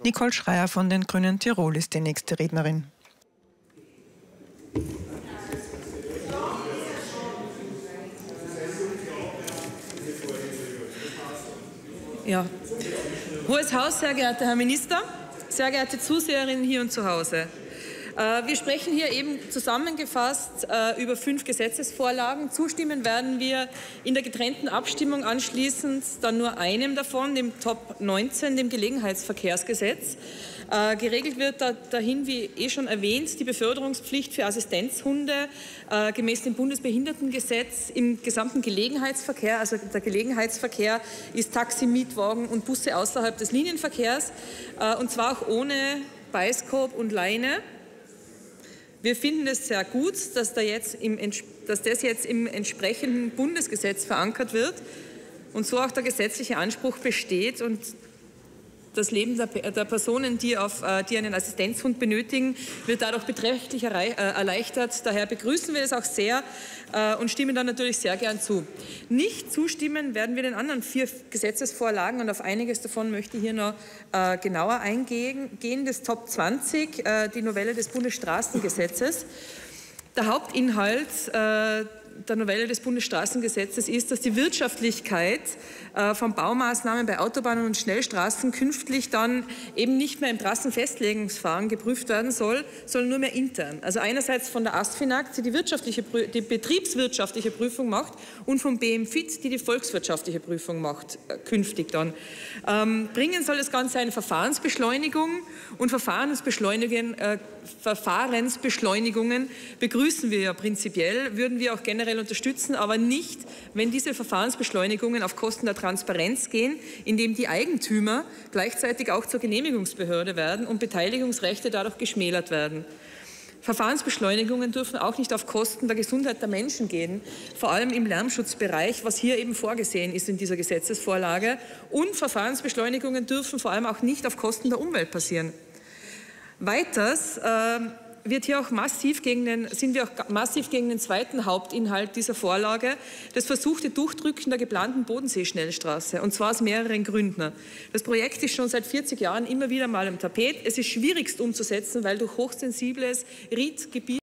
Nicole Schreier von den Grünen Tirol ist die nächste Rednerin. Ja. Hohes Haus, sehr geehrter Herr Minister, sehr geehrte Zuseherinnen hier und zu Hause. Wir sprechen hier eben zusammengefasst über 5 Gesetzesvorlagen. Zustimmen werden wir in der getrennten Abstimmung anschließend dann nur einem davon, dem Top 19, dem Gelegenheitsverkehrsgesetz. Geregelt wird dahin, wie schon erwähnt, die Beförderungspflicht für Assistenzhunde gemäß dem Bundesbehindertengesetz im gesamten Gelegenheitsverkehr. Also der Gelegenheitsverkehr ist Taxi, Mietwagen und Busse außerhalb des Linienverkehrs, und zwar auch ohne Beißkorb und Leine. Wir finden es sehr gut, dass das jetzt im entsprechenden Bundesgesetz verankert wird und so auch der gesetzliche Anspruch besteht und das Leben der Personen, die einen Assistenzhund benötigen, wird dadurch beträchtlich erleichtert. Daher begrüßen wir das auch sehr und stimmen dann natürlich sehr gern zu. Nicht zustimmen werden wir den anderen 4 Gesetzesvorlagen, und auf einiges davon möchte ich hier noch genauer eingehen. Das Top 20, die Novelle des Bundesstraßengesetzes. Der Hauptinhalt der Novelle des Bundesstraßengesetzes ist, dass die Wirtschaftlichkeit von Baumaßnahmen bei Autobahnen und Schnellstraßen künftig dann eben nicht mehr im Trassenfestlegungsverfahren geprüft werden soll, sondern nur mehr intern. Also einerseits von der ASFINAG, die die betriebswirtschaftliche Prüfung macht, und vom BMFIT, die volkswirtschaftliche Prüfung macht, künftig dann. Bringen soll das Ganze eine Verfahrensbeschleunigung, und Verfahrensbeschleunigungen begrüßen wir ja prinzipiell, würden wir auch generell unterstützen, aber nicht, wenn diese Verfahrensbeschleunigungen auf Kosten der Transparenz gehen, indem die Eigentümer gleichzeitig auch zur Genehmigungsbehörde werden und Beteiligungsrechte dadurch geschmälert werden. Verfahrensbeschleunigungen dürfen auch nicht auf Kosten der Gesundheit der Menschen gehen, vor allem im Lärmschutzbereich, was hier eben vorgesehen ist in dieser Gesetzesvorlage. Und Verfahrensbeschleunigungen dürfen vor allem auch nicht auf Kosten der Umwelt passieren. Weiters sind wir auch massiv gegen den zweiten Hauptinhalt dieser Vorlage, das versuchte Durchdrücken der geplanten Bodensee-Schnellstraße, und zwar aus mehreren Gründen. Das Projekt ist schon seit 40 Jahren immer wieder mal am Tapet. Es ist schwierigst umzusetzen, weil durch hochsensibles Riedgebiet